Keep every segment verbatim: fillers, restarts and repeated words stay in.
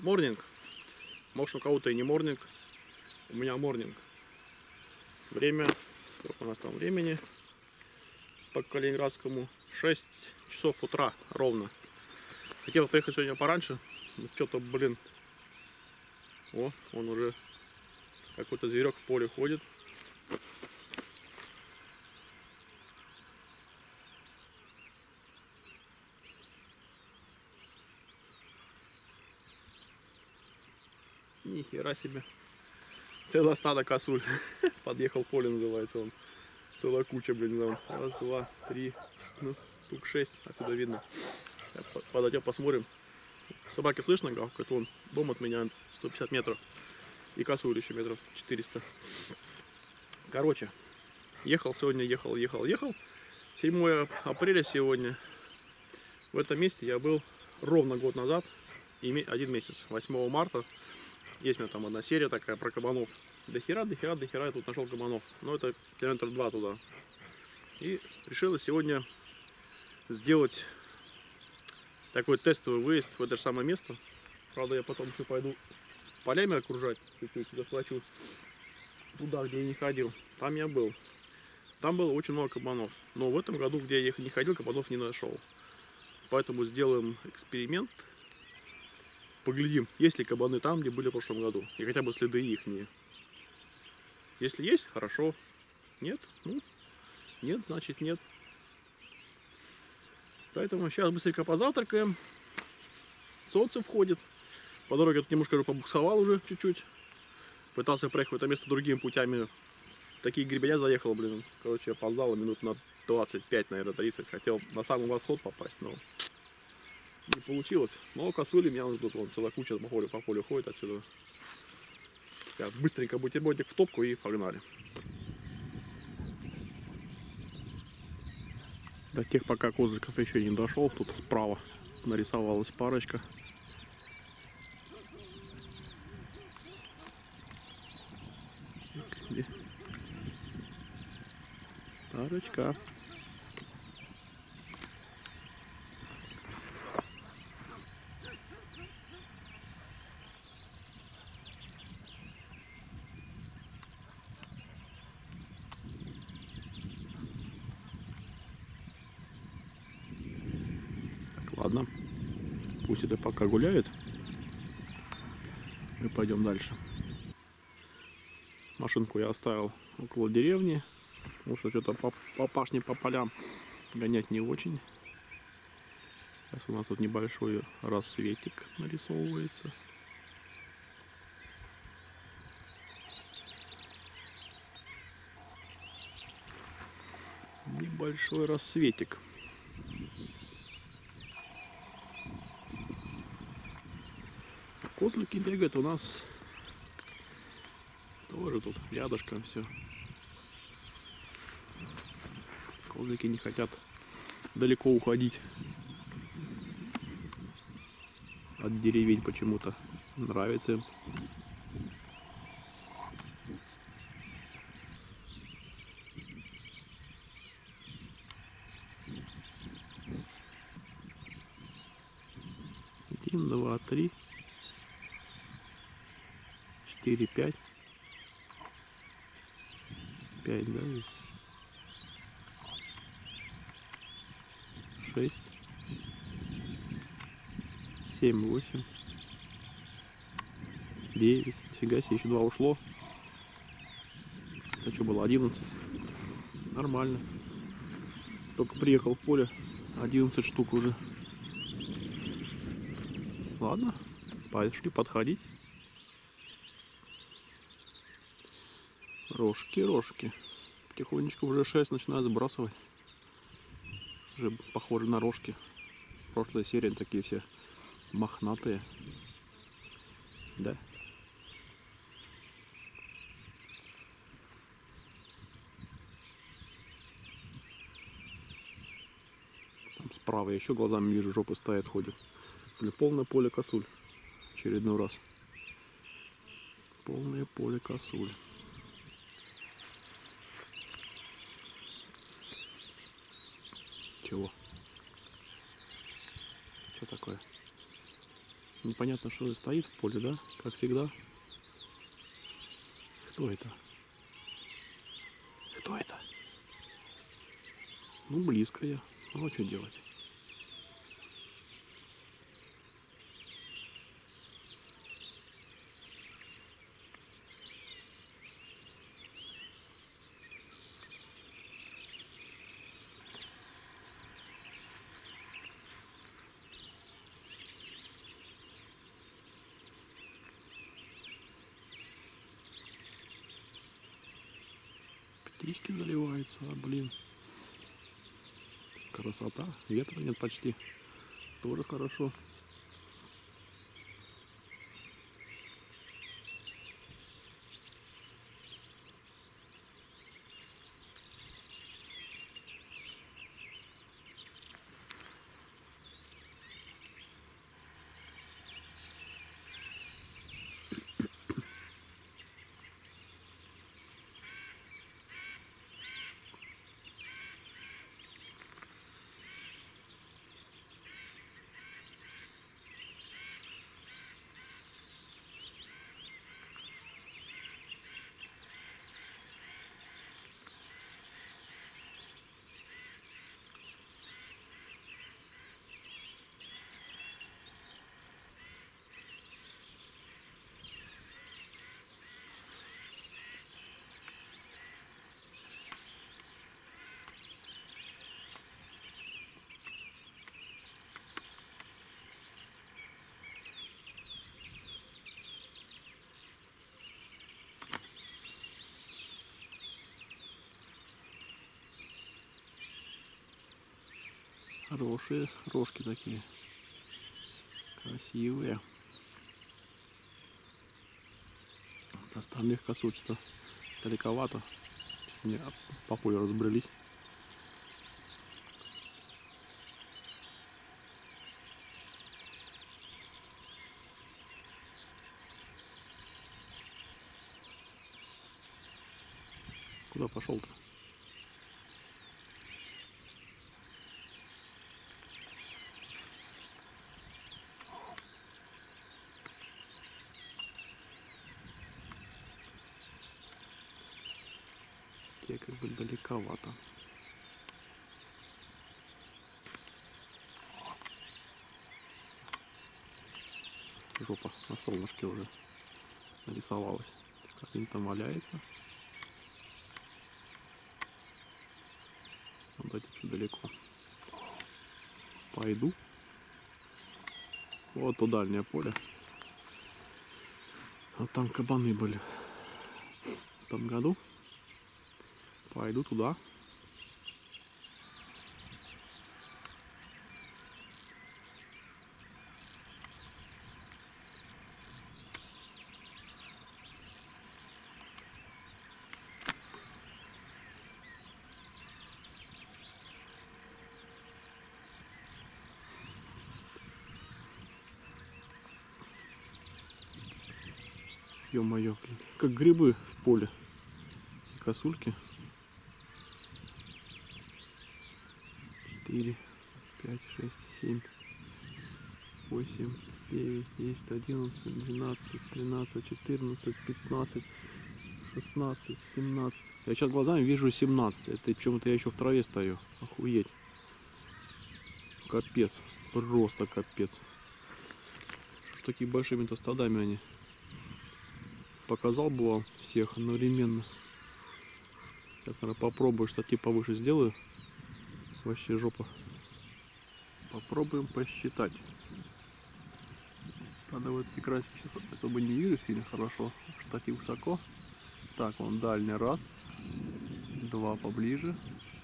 Морнинг. Может, у кого-то и не морнинг. У меня морнинг. Время. Сколько у нас там времени? По Калининградскому. шесть часов утра ровно. Хотел приехать сегодня пораньше. Но что-то, блин. О, он уже какой-то зверек в поле ходит. Ни хера себе. Целое стадо косуль. Подъехал поле, называется он. Целая куча, блин, там. Раз, два, три, ну, штук шесть. Отсюда видно. Подойдем, посмотрим. Собаки слышно, гавкает. Вон, дом от меня сто пятьдесят метров. И косуль еще метров четыреста. Короче, ехал сегодня, ехал, ехал, ехал. седьмое апреля сегодня. В этом месте я был ровно год назад. И один месяц. восьмого марта. Есть у меня там одна серия такая про кабанов. До хера, до хера, до хера я тут нашел кабанов. Но это километр два туда. И решил сегодня сделать такой тестовый выезд в это же самое место. Правда, я потом еще пойду полями окружать чуть-чуть. Захвачу туда, где я не ходил. Там я был. Там было очень много кабанов. Но в этом году, где я не ходил, кабанов не нашел. Поэтому сделаем эксперимент. Поглядим, есть ли кабаны там, где были в прошлом году. И хотя бы следы ихние. Если есть, хорошо. Нет, ну, нет, значит нет. Поэтому сейчас быстренько позавтракаем. Солнце входит. По дороге я тут немножко побуксовал уже чуть-чуть. Пытался проехать в это место другими путями. Такие гребеня заехал, блин. Короче, я опоздал минут на двадцать пять, наверное, тридцать. Хотел на самый восход попасть, но не получилось. Но косули меня ждут. Вон целая куча по полю, по полю ходит отсюда. Так, быстренько бутербродик в топку и погнали. До тех, пока козырьков еще не дошел, тут справа нарисовалась парочка. Где? Парочка. Ладно, пусть это пока гуляет. Мы пойдем дальше. Машинку я оставил около деревни, потому что что-то по, по пашне, по полям гонять не очень. Сейчас у нас тут небольшой рассветик нарисовывается. Небольшой рассветик. Козлики бегают у нас тоже тут рядышком все. Козлики не хотят далеко уходить от деревень почему-то. Нравится им. Один, два, три. Четыре, пять. Пять, да, здесь? Шесть. Семь, восемь. Девять. Фига себе, еще два ушло. Это что было? Одиннадцать. Нормально. Только приехал в поле. Одиннадцать штук уже. Ладно. Пошли подходить. Рожки, рожки. Потихонечку уже шесть начинают сбрасывать. Уже похожи на рожки. Прошлая серия такие все мохнатые. Да. Там справа я еще глазами вижу, жопы стоят, ходят. Блин, полное поле косуль. Очередной раз. Полное поле косуль. Чего? Что такое? Непонятно, что стоит в поле, да? Как всегда. Кто это? Кто это? Ну, близко я. Ну, а что делать? Птички заливаются, а, блин. Красота. Ветра нет почти. Тоже хорошо. Хорошие рожки такие. Красивые. Остальных косуль что далековато. Мне по полю разбрелись. Куда пошел-то? Те как бы далековато. Жопа на солнышке уже нарисовалась. Как они там валяется. Вот это все далеко. Пойду. Вот то дальнее поле. Вот там кабаны были в том году. Пойду туда. Ё-моё, блин. Как грибы в поле. Косульки. четыре, пять, шесть, семь, восемь, девять, десять, одиннадцать, двенадцать, тринадцать, четырнадцать, пятнадцать, шестнадцать, семнадцать. Я сейчас глазами вижу семнадцать. Это почему-то я еще в траве стою. Охуеть. Капец. Просто капец. Что такие большими-то стадами они. Показал бы вам всех одновременно. Сейчас, наверное, попробую штатив повыше сделаю. Вообще жопа. Попробуем посчитать. Правда, вот экранчик сейчас особо не вижу сильно хорошо. Штатив высоко. Так, он дальний. Раз. Два поближе.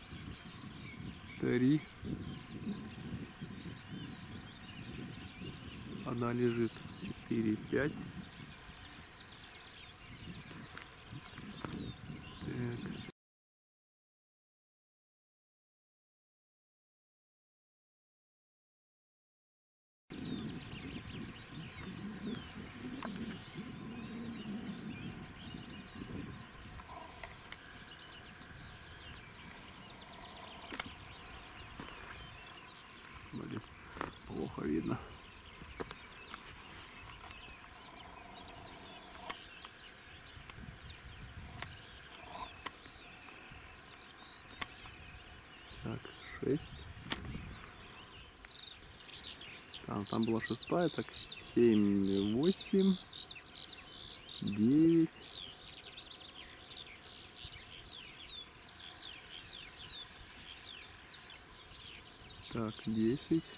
Три. Одна лежит. Четыре, пять. Так. Блин, плохо видно. шесть. Там, там была шестая, так семь, восемь, девять. Так, десять.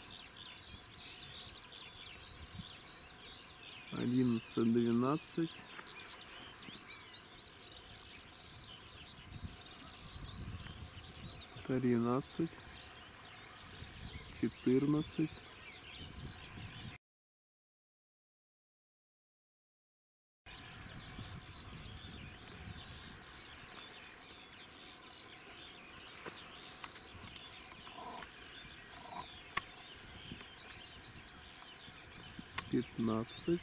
одиннадцать, двенадцать. тринадцать. четырнадцать. пятнадцать.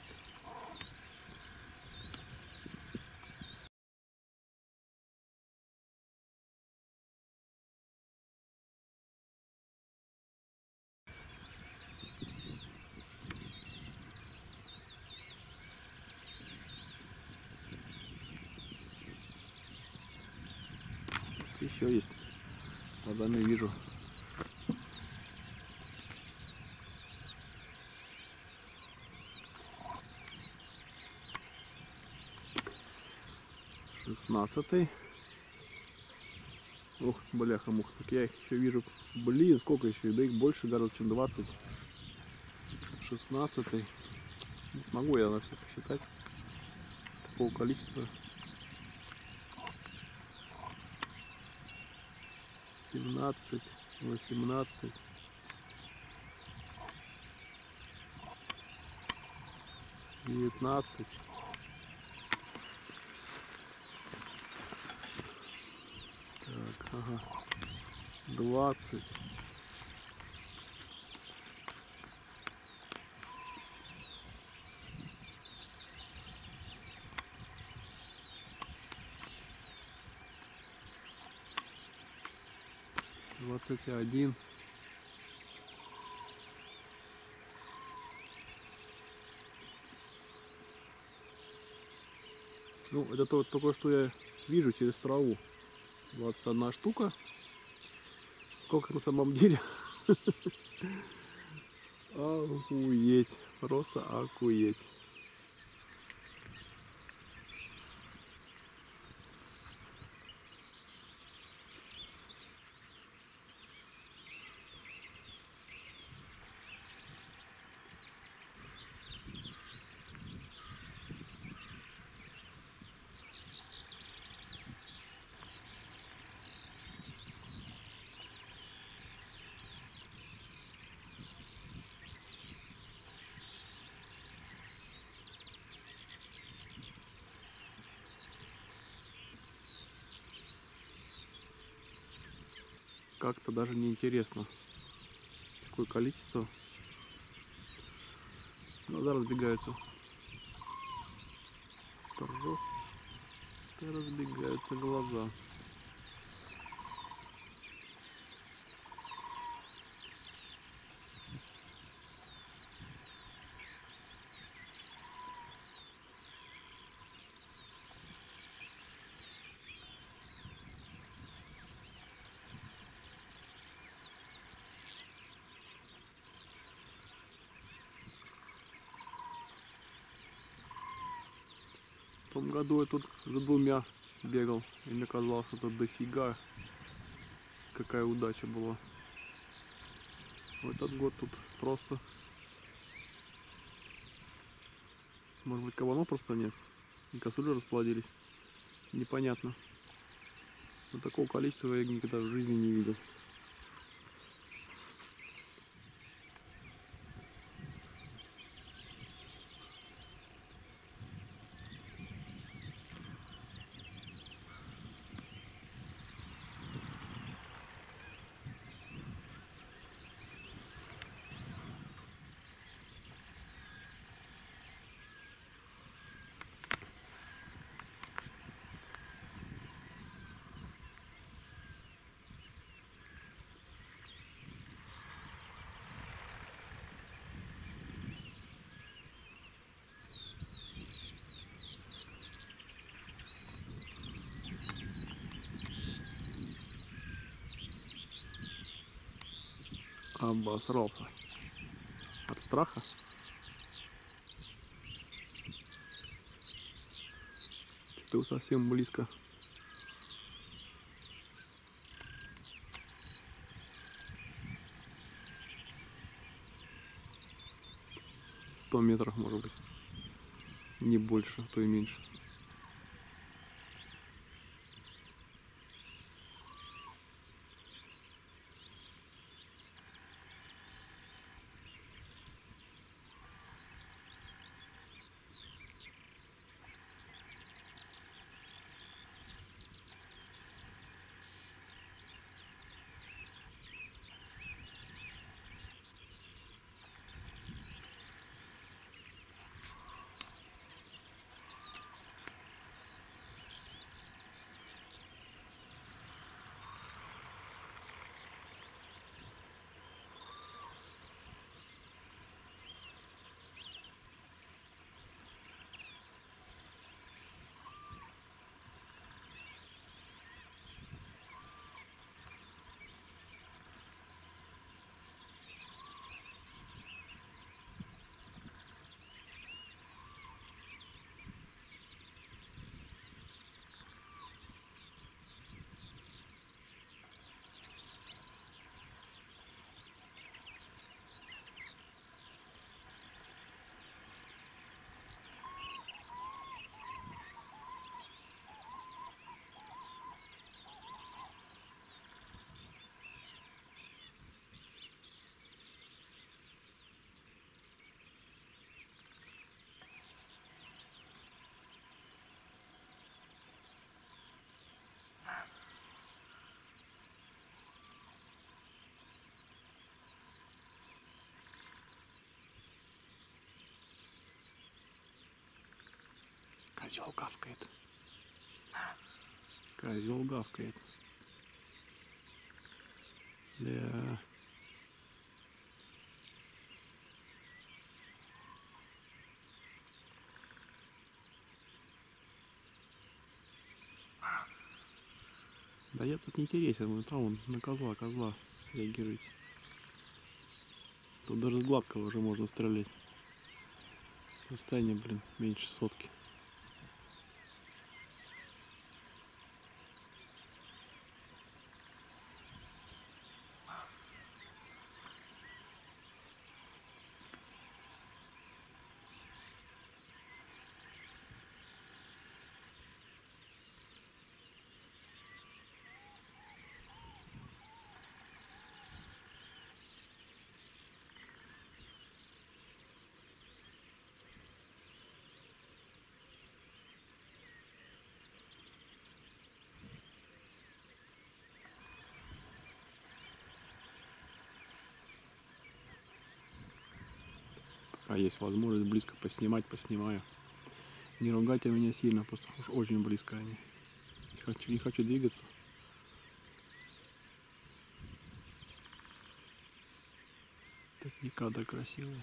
Еще есть. Глазами вижу. шестнадцатый. Ох, бляха-муха. Так я их еще вижу. Блин, сколько еще? Да их больше гораздо, чем двадцать. шестнадцатый. Не смогу я на все посчитать. Такого количества. семнадцать, восемнадцать. девятнадцать. Так, ага. двадцать. двадцать один. Ну, это то, только что я вижу через траву. двадцать одна штука. Сколько на самом деле? Охуеть. Просто охуеть. Как-то даже не интересно, какое количество. Глаза разбегаются. Просто разбегаются глаза. В том году я тут за двумя бегал, и мне казалось, что это дофига. Какая удача была. В этот год тут просто... Может быть, кабанов просто нет? И косули расплодились. Непонятно. Но такого количества я никогда в жизни не видел. Обосрался от страха. Что-то совсем близко. сто метров, может быть. Не больше, а то и меньше. Козел гавкает. Козел гавкает. Да. Да я тут не интересен, вы там вон на козла, козла реагируете. Тут даже с гладкого уже можно стрелять. Расстояние, блин, меньше сотки. А есть возможность близко поснимать, поснимаю. Не ругайте меня сильно, просто уж очень близко они. Не хочу, не хочу двигаться. Такие кадры красивые.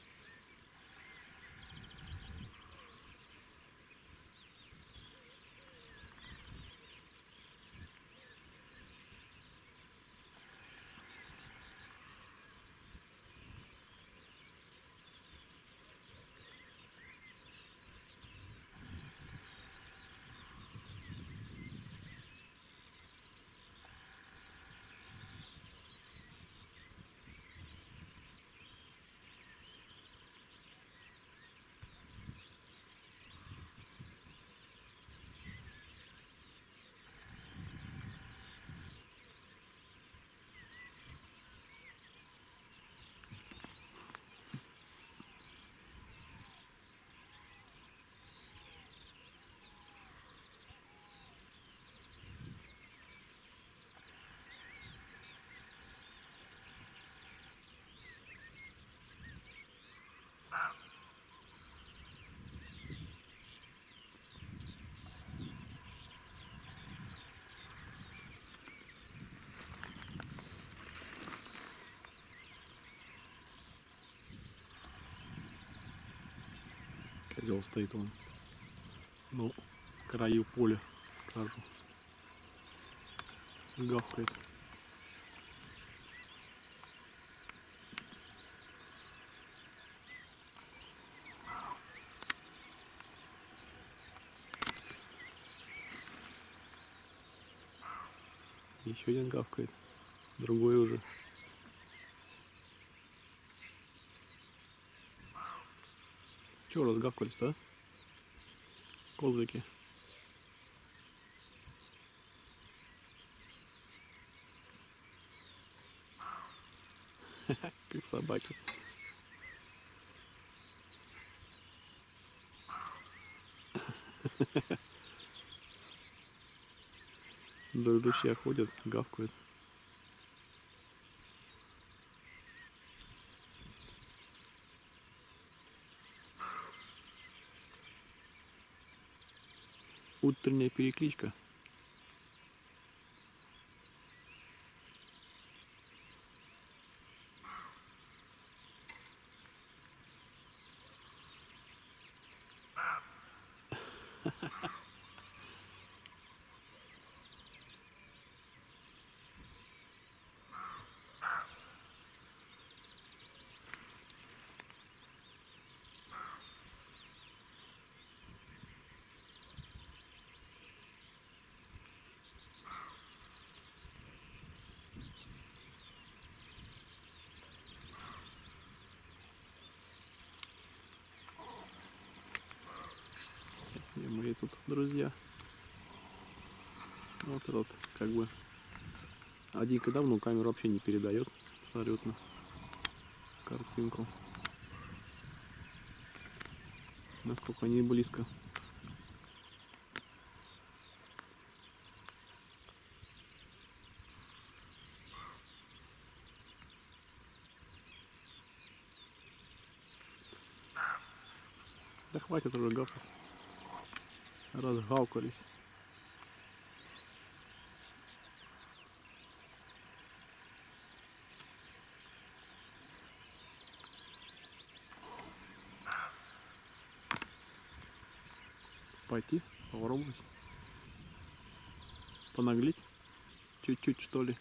Козел стоит он, ну, в краю поля, скажу, гавкает. Еще один гавкает. Другой уже. Чего разгавкались-то, а? Козлики. Как собаки. Вдоль ручья ходят, гавкают. Утренняя перекличка. И мои тут друзья. Вот этот, как бы, Адика давно камеру вообще не передает абсолютно картинку. Насколько они близко. Да хватит уже гавкать. Разгавкались. Пойти, попробовать. Понаглеть. Чуть-чуть, что ли.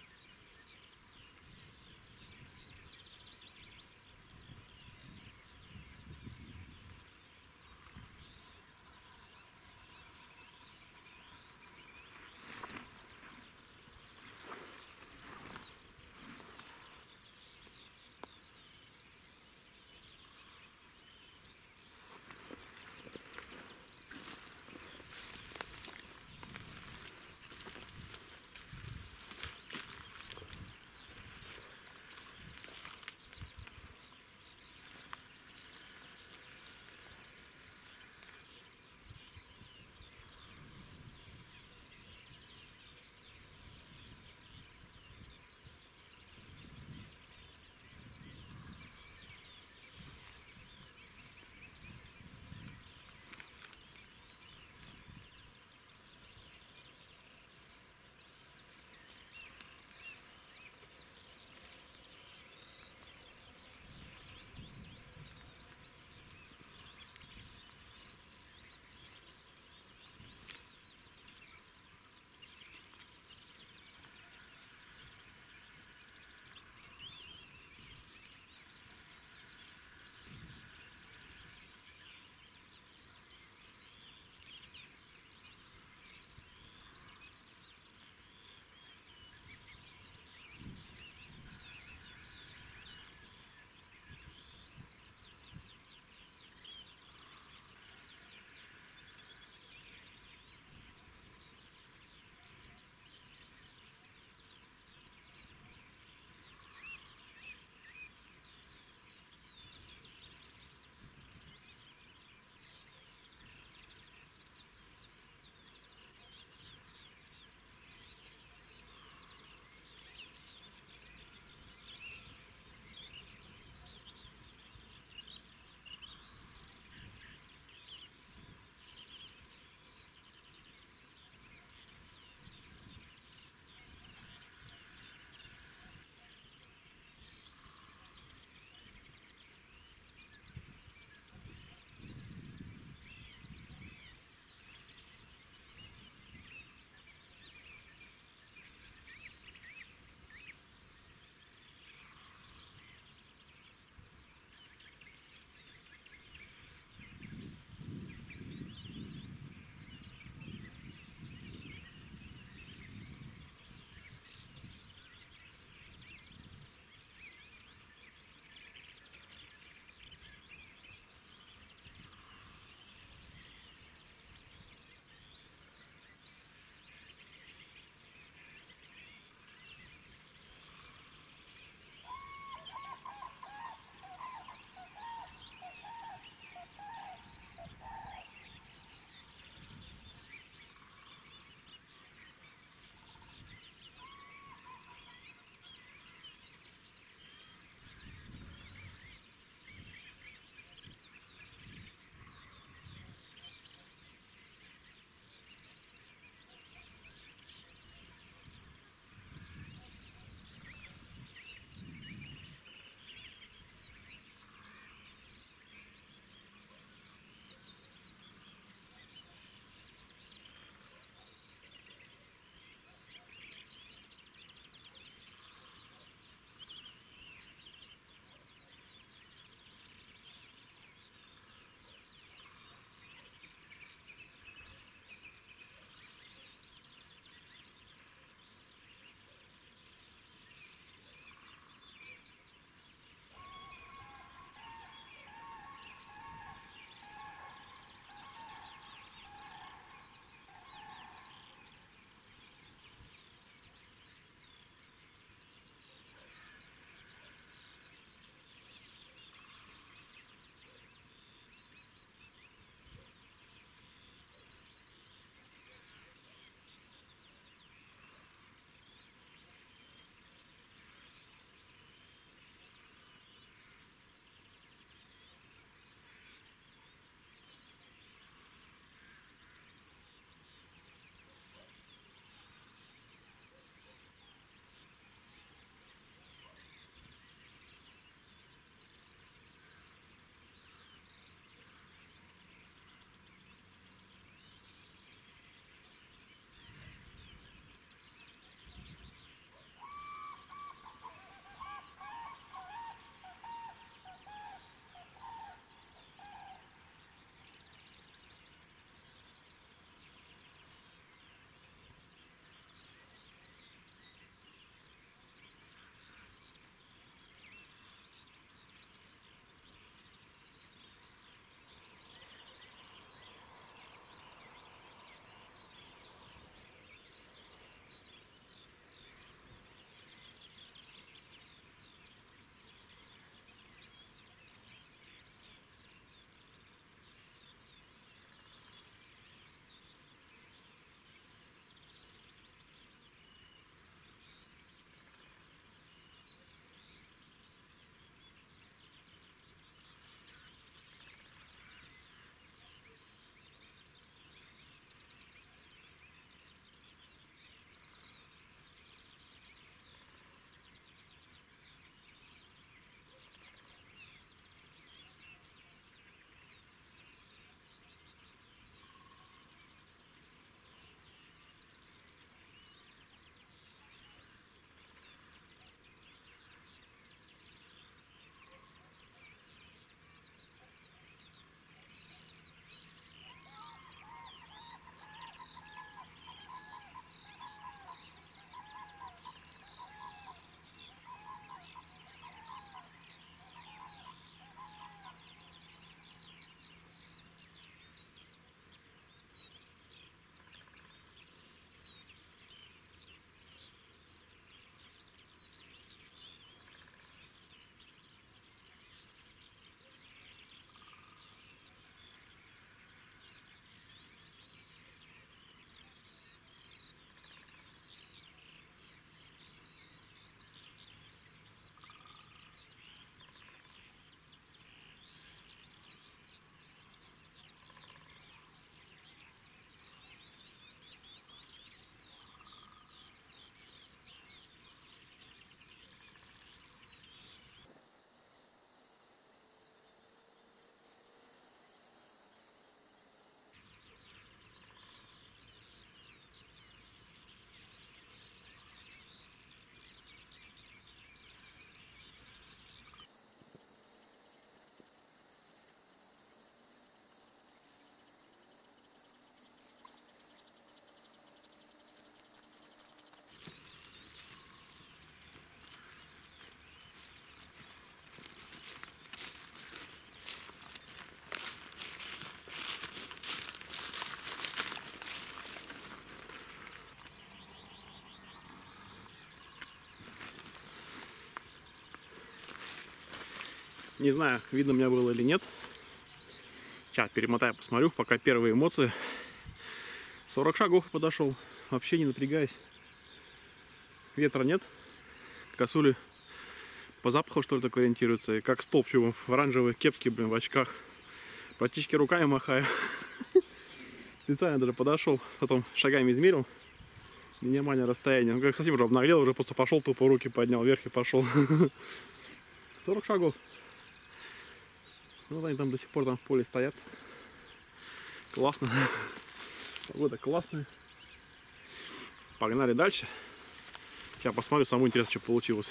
Не знаю, видно меня было или нет. Сейчас перемотаю, посмотрю, пока первые эмоции. сорок шагов подошел, вообще не напрягаясь. Ветра нет. Косули по запаху, что ли, так ориентируются. И как столб, чего в оранжевой кепке, блин, в очках. Практически руками махаю. Специально даже подошел, потом шагами измерил. Минимальное расстояние. Ну, как совсем уже обнаглел, уже просто пошел, тупо руки поднял вверх и пошел. сорок шагов. Вот они там до сих пор там в поле стоят. Классно. Погода классная. Погнали дальше. Сейчас посмотрю, самому интересно, что получилось.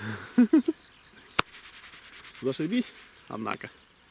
Зашибись, однако.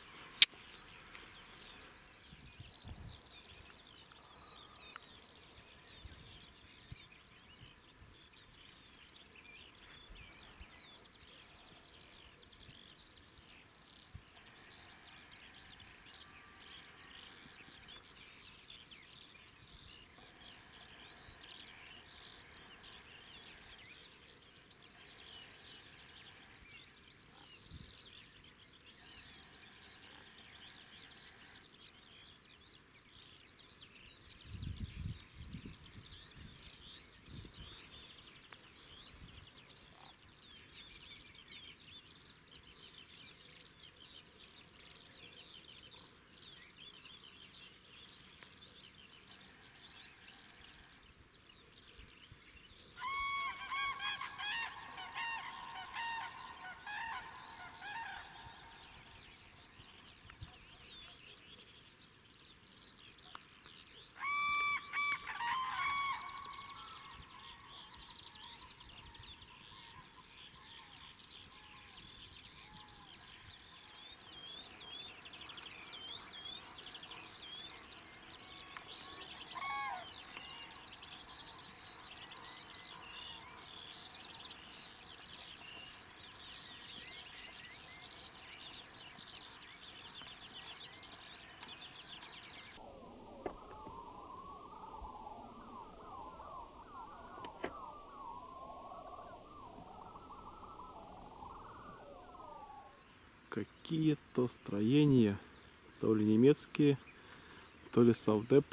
Какие-то строения, то ли немецкие, то ли Совдеп,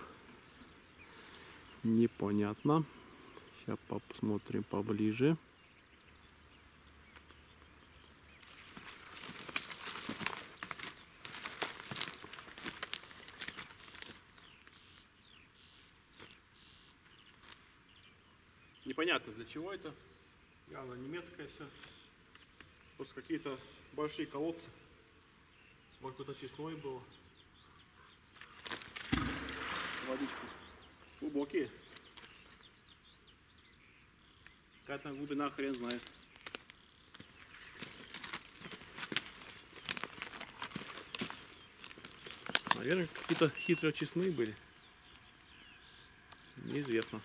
непонятно. Сейчас посмотрим поближе. Непонятно, для чего это. Явно немецкое все. Просто какие-то большие колодцы. Вот какой-то честной был. Водичка. Глубокие. Какая там глубина, хрен знает. Наверное, какие-то хитрые честные были. Неизвестно.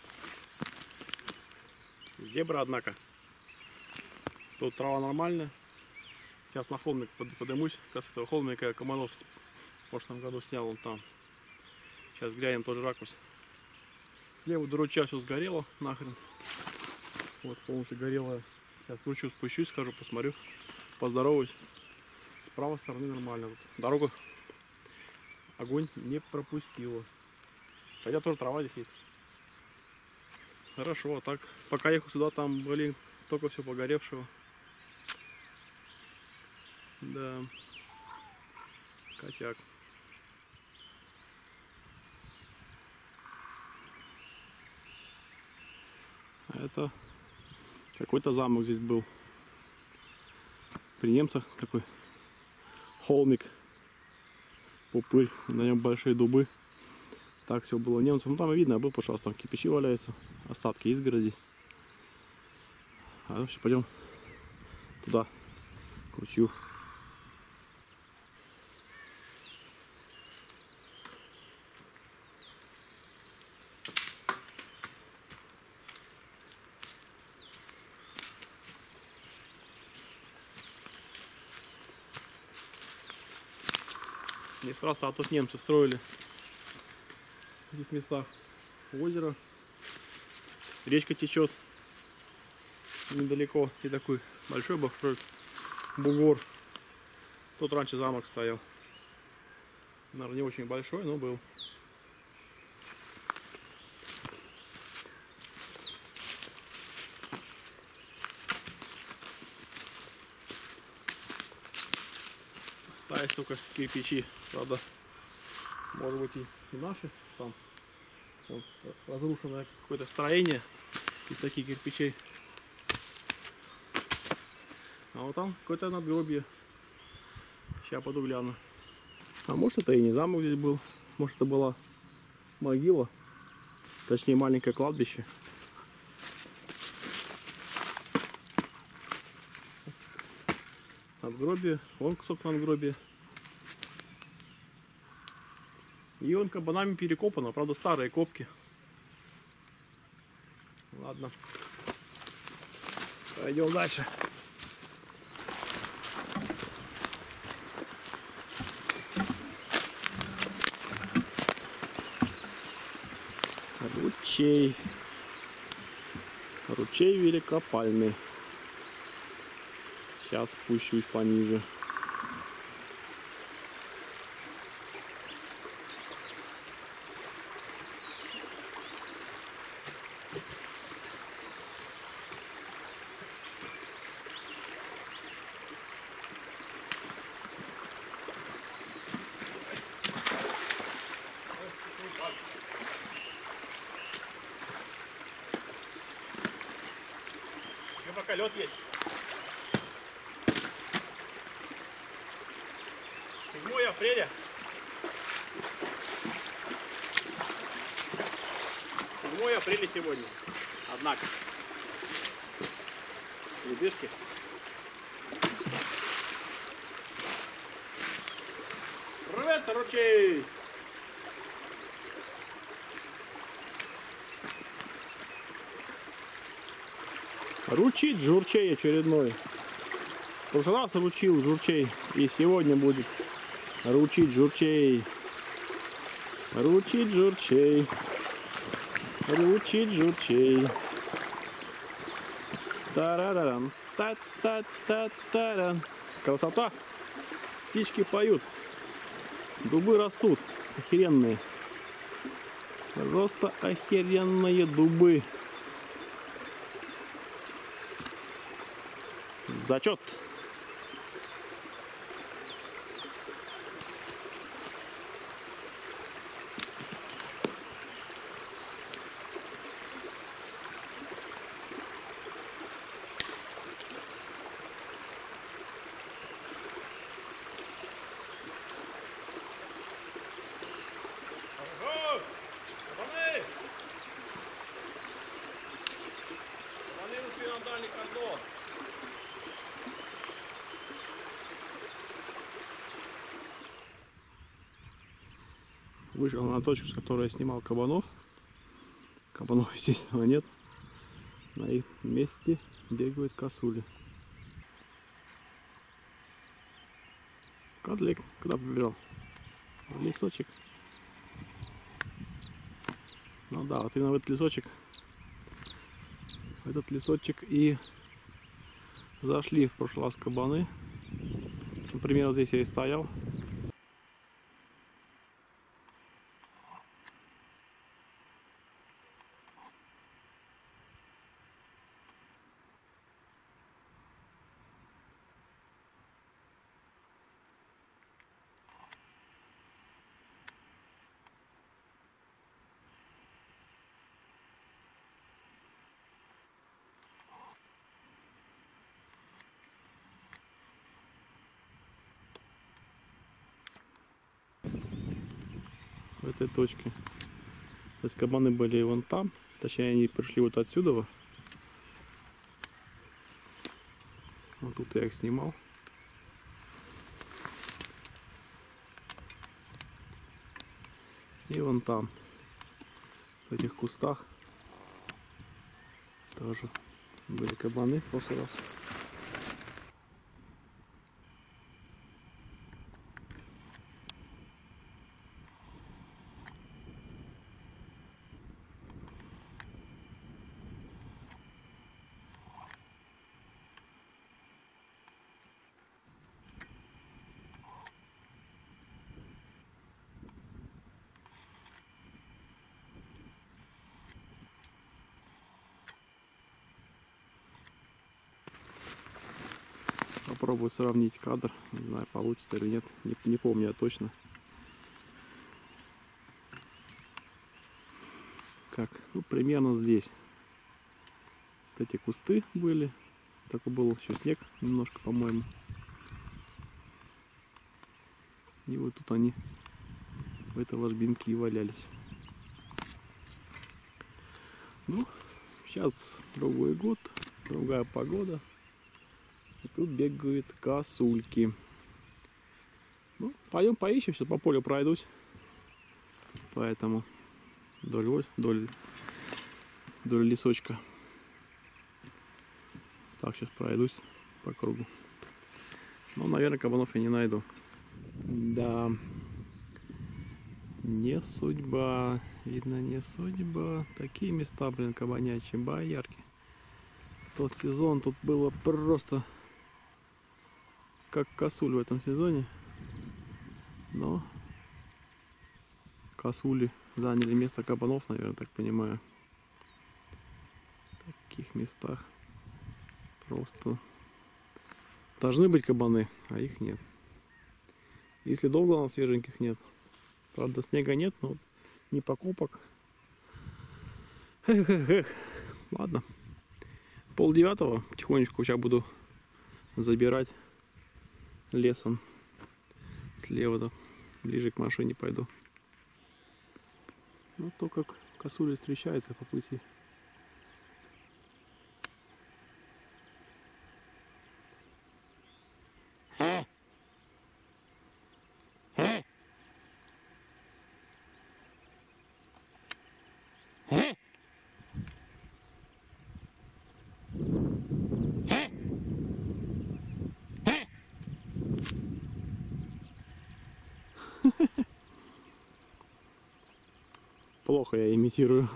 Зебра, однако. Тут трава нормальная. Сейчас на холмик поднимусь. Как раз этого холмика я комаров в прошлом году снял, он там. Сейчас глянем тот же ракурс. Слева до ручья все сгорело нахрен. Вот полностью горело. Сейчас к ручью спущусь, скажу, посмотрю, поздороваюсь. С правой стороны нормально. Вот. Дорога огонь не пропустила. Хотя тоже трава здесь есть. Хорошо, а так пока ехал сюда, там, блин, столько все погоревшего. Да, косяк. А это какой-то замок здесь был. При немцах такой холмик, пупырь, на нем большие дубы. Так все было немцам. Ну там и видно было, потому что там кирпичи валяются, остатки изгороди. А все, пойдем туда, к ручью. Неспроста, а тут немцы строили в этих местах озеро, речка течет недалеко, и такой большой большой бугор. Тут раньше замок стоял. Наверное, не очень большой, но был. Остались только кирпичи. Правда, может быть и наши. Там вот, разрушенное какое-то строение из таких кирпичей. А вот там какое-то надгробие. Сейчас пойду гляну. А может это и не замок здесь был. Может это была могила. Точнее маленькое кладбище. Надгробие. Вон кусок надгробия. И он кабанами перекопано. Правда старые копки. Ладно. Пойдем дальше. Ручей. Ручей Великопальный. Сейчас спущусь пониже. Пока лед есть. седьмое апреля. седьмое апреля сегодня. Однако. Ребешки. Рвет ручей. Ручить журчей очередной. В прошлый раз ручил журчей. И сегодня будет ручить журчей. Ручить журчей. Ручить журчей. Тарарарам. Та-та-та-таран. Красота. Птички поют. Дубы растут. Охеренные. Просто охеренные дубы. Зачет. Вышел на точку, с которой я снимал кабанов. Кабанов, естественно, нет. На их месте бегают косули. Козлик, куда побежал? В лесочек. Ну да, вот именно в этот лесочек. В этот лесочек и зашли в прошлый раз кабаны. Например, здесь я и стоял. В этой точке. То есть кабаны были вон там, точнее они пришли вот отсюда. Вот тут я их снимал. И вон там, в этих кустах, тоже были кабаны в прошлый раз. попробую сравнить кадр. Не знаю, получится или нет. Не, не помню я точно. Так, ну примерно здесь. Вот эти кусты были. Такой был еще снег немножко, по-моему. И вот тут они в этой ложбинке и валялись. Ну, сейчас другой год, другая погода. И тут бегают косульки. Ну, пойдем поищем, сейчас по полю пройдусь. Поэтому вдоль, вдоль, вдоль лесочка. Так, сейчас пройдусь по кругу. Ну, наверное, кабанов я не найду. Да. Не судьба. Видно, не судьба. Такие места, блин, кабанячие, боярки. Тот сезон тут было просто как косуль в этом сезоне. Но косули заняли место кабанов, наверное, так понимаю. В таких местах просто должны быть кабаны, а их нет. Если долго у нас свеженьких нет. Правда, снега нет, но ни покупок. Эх, эх, эх. Ладно. Пол девятого потихонечку сейчас буду забирать лесом слева, да, ближе к машине пойду. Ну, то как косули встречаются по пути. Плохо я имитирую.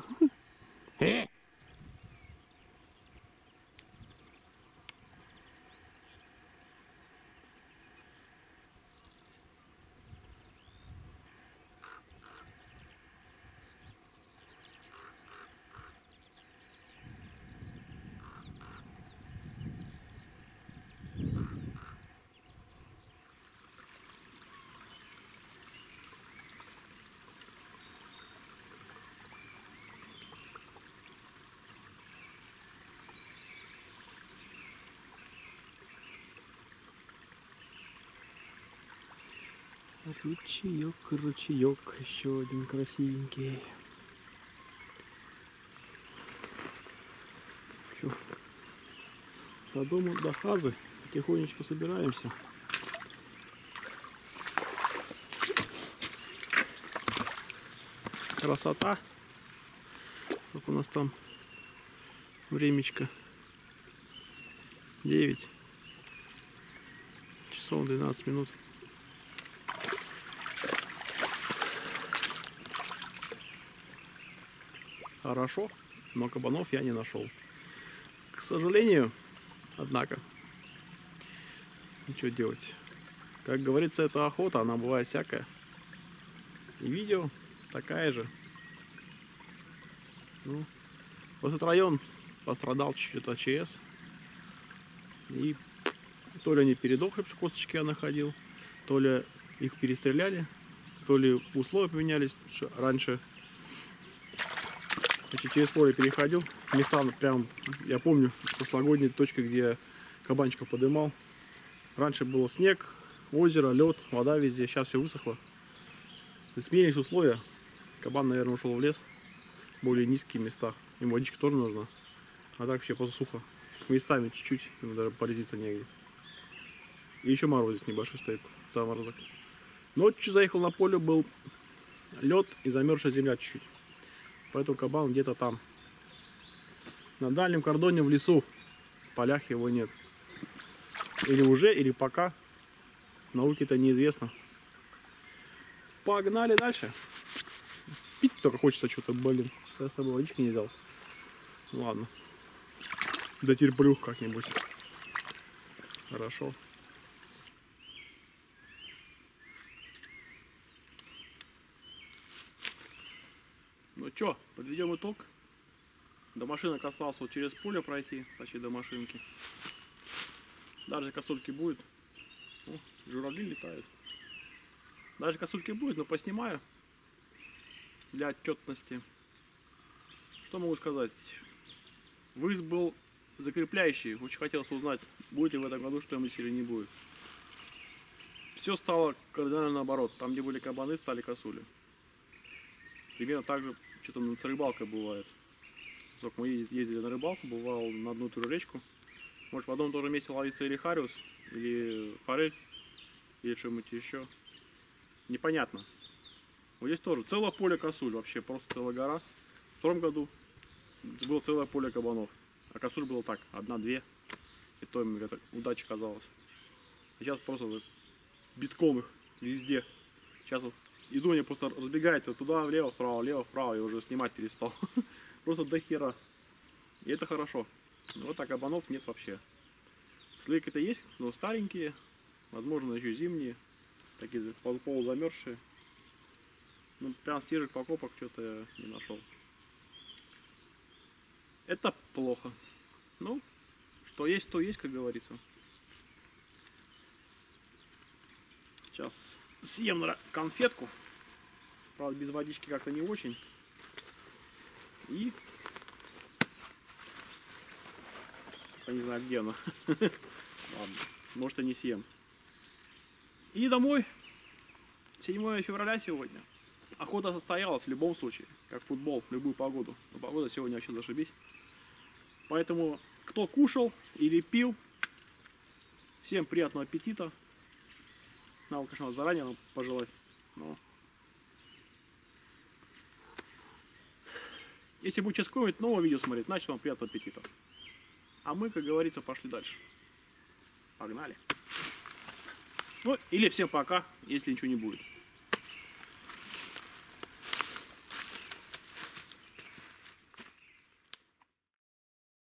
Ручеек, ручеек, еще один красивенький. Что? До дома, до хазы потихонечку собираемся. Красота. Сколько у нас там времечко? девять часов двенадцать минут. Хорошо, но кабанов я не нашел. К сожалению, однако, ничего делать. Как говорится, это охота, она бывает всякая. И видео такая же. Ну, вот этот район пострадал чуть-чуть от АЧС. И то ли они передохли, что косточки я находил, то ли их перестреляли, то ли условия поменялись. Раньше, значит, через поле переходил. Места прям, я помню, прошлогодней точкой, где я кабанчиков подымал. Раньше было снег, озеро, лед, вода везде. Сейчас все высохло. Сменились условия. Кабан, наверное, ушел в лес. Более низкие места. Им водичка тоже нужна. А так вообще просто сухо. Местами чуть-чуть, даже полезиться негде. И еще морозец небольшой стоит, заморозок. Ночью заехал на поле, был лед и замерзшая земля чуть-чуть. Поэтому кабан где-то там. На дальнем кордоне в лесу. В полях его нет. Или уже, или пока. Науке-то неизвестно. Погнали дальше. Пить только хочется что-то, блин. Я с собой водички не взял. Ладно. Дотерплю как-нибудь. Хорошо. Ну чё, подведем итог. До машинок осталось вот через поле пройти, почти до машинки. Даже косульки будет. О, журавли летают. Даже косульки будет, но поснимаю. Для отчетности. Что могу сказать? Выезд был закрепляющий. Очень хотелось узнать, будет ли в этом году что-нибудь или не будет. Все стало кардинально наоборот. Там, где были кабаны, стали косули. Примерно так же, что там с рыбалкой бывает. Сколько мы ездили на рыбалку, бывал на одну и ту же речку. Может, в одном и том же месте ловится или хариус, или форель, или что-нибудь еще. Непонятно. Вот здесь тоже целое поле косуль, вообще просто целая гора. В втором году было целое поле кабанов. А косуль было так, одна-две. И то им это удача казалась. А сейчас просто вот битком их везде. Сейчас вот иду, они просто разбегаются туда, влево, вправо, влево, вправо, и уже снимать перестал. Просто до хера. И это хорошо. Вот так кабанов нет вообще. Слейки-то есть, но старенькие. Возможно, еще зимние. Такие полузамерзшие. Ну, прям свежих покопок что-то я не нашел. Это плохо. Ну, что есть, то есть, как говорится. Сейчас съем конфетку. Правда, без водички как-то не очень. И... Я не знаю, где она. Ладно, может, и не съем. И домой. седьмое февраля сегодня. Охота состоялась в любом случае. Как футбол, в любую погоду. Но погода сегодня вообще зашибись. Поэтому, кто кушал или пил, всем приятного аппетита. Надо, конечно, заранее пожелать. Но... Если будете какое-нибудь новое видео смотреть, значит, вам приятного аппетита. А мы, как говорится, пошли дальше. Погнали. Ну, или всем пока, если ничего не будет.